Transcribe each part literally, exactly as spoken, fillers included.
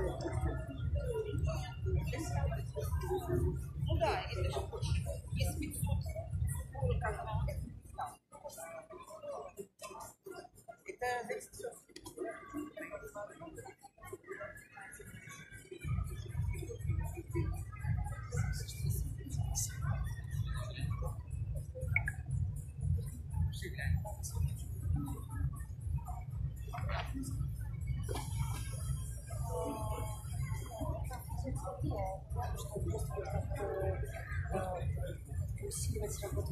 Ну да, если же хочешь. Если пятьсот, как она это зависит все. Усиливать работу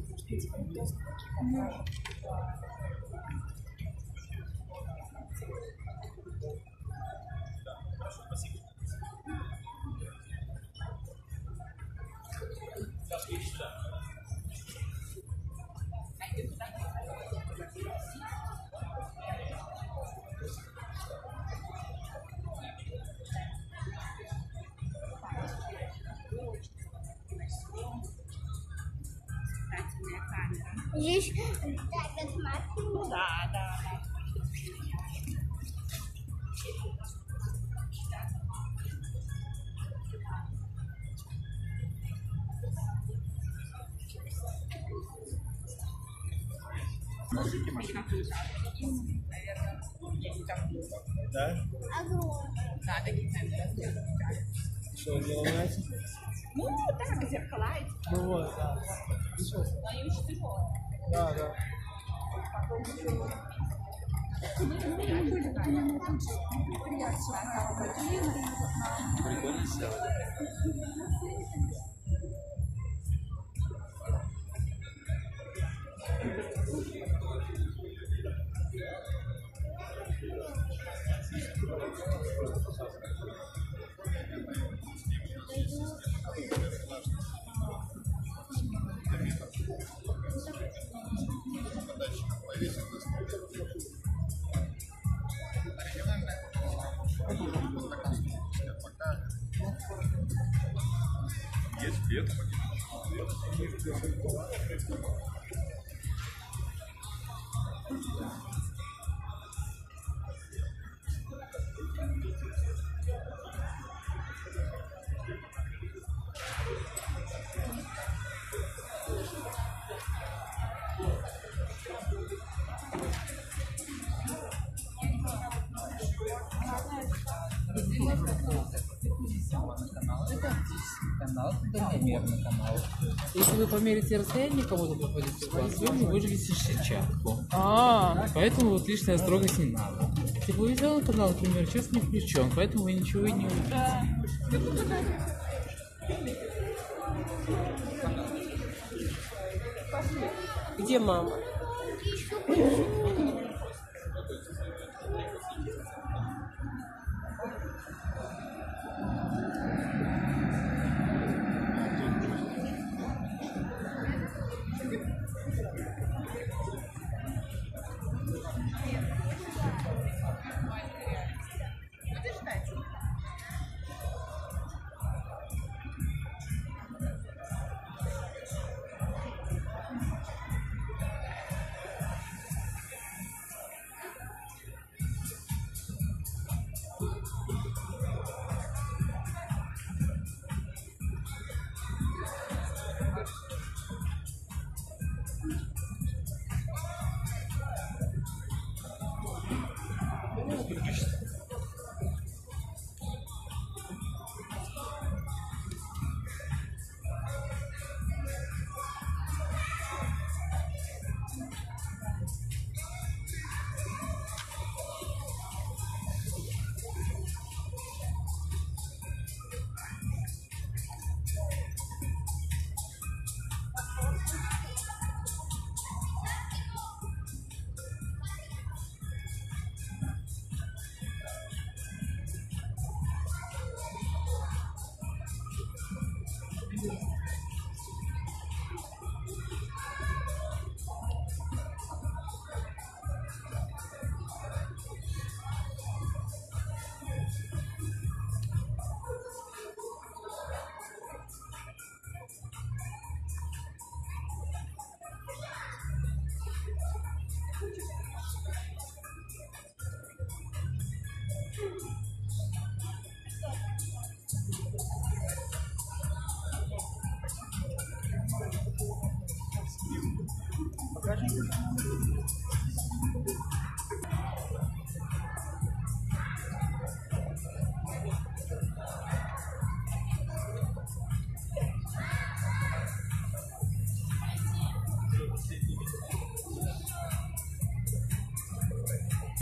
Здесь так смотрю. Да, да, да. Мужики машины. Да? Огромный. Да, такие, наверное, Что, не ломается? ну, так, зеркала эти. Ну вот, да. Они очень тяжелые. Да, да. Прикольно сделали. Есть лет. Канал, дальномерный канал. Если вы померите расстояние кому-то попадете в глаз, вы не выживете сетчатку. А, Поэтому вот лишняя строгость не надо. Если повезло, канал, например, сейчас не включен, поэтому вы ничего и не увидите. где мама? покажем.